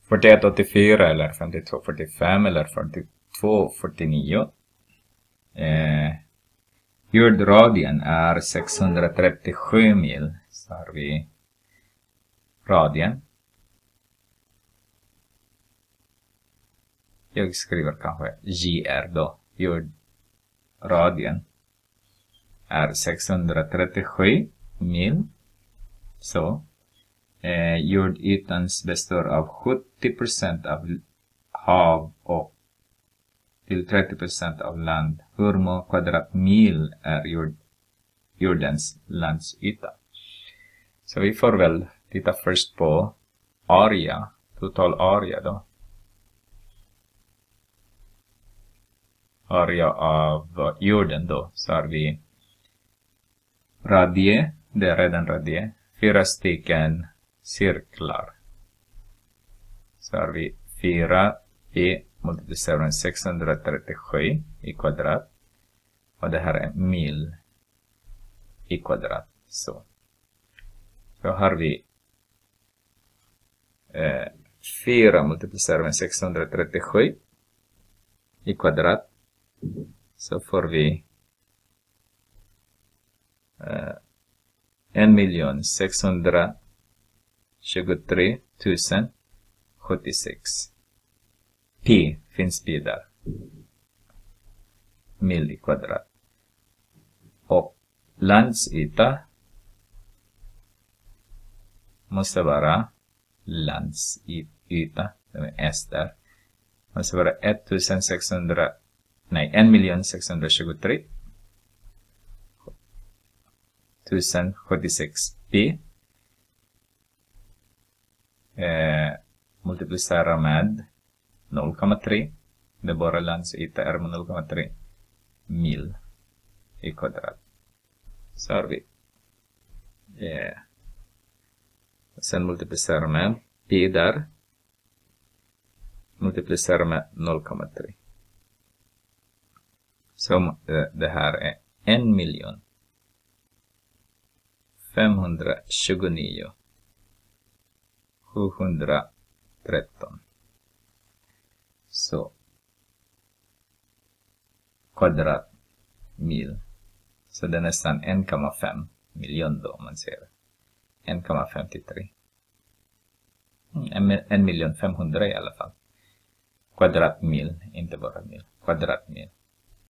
4184 eller 5245 eller 4249. Jordradien är 637 mil. Så har vi radien. Jag skriver kanske JR då. Jordradien är 637 mil. Så. Jordytans består av 70% av hav och till 30% av land. Hur många kvadratmil är jordens landsyta? Så vi får väl titta först på area, total area då. Area av jorden då. Så har vi radie, det är redan radie. 4 stycken cirklar. Så har vi 4 multiplicerar med 637 i kvadrat. Och det här är mil i kvadrat. Så har vi 4 multiplicerar med 637 i kvadrat. Så får vi 1.623 076. Pi finns pi där. Mil i kvadrat. Och landsyta måste vara landsyta. Det är S där. Måste vara 1.623 1076 pi. Multiplicera med 0,3. Det bara landsyta är med 0,3 mil i kvadrat. Så har vi. Sen multiplicera med pi där. Multiplicera med 0,3. Så det här är 1.529 713. Så kvadratmil. Så det är nästan 1,5 miljon då om man ser det. 1,53. 1.500.000 i alla fall. Kvadratmil, inte bara mil. Kvadratmil.